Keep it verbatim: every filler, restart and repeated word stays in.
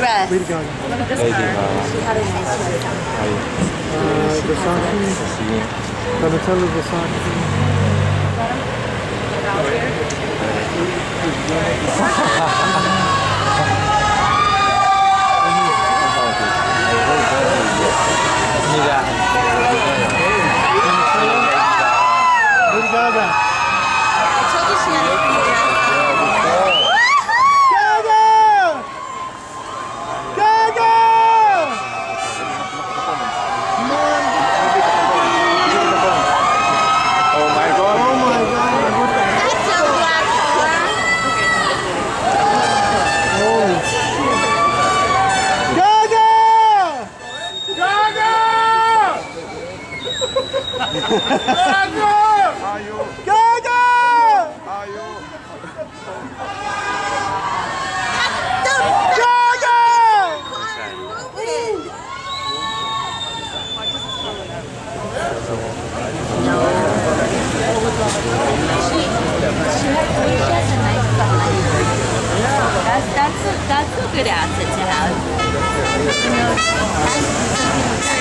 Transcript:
dress? Lady Gaga. Look at this Lady Gaga. She had a nice dress on. Uh, Versace. Donatella Versace. Lady Gaga. I told you she had a pretty dress on. Gaga! Gaga! That's that's a that's a good asset to have. You know, that's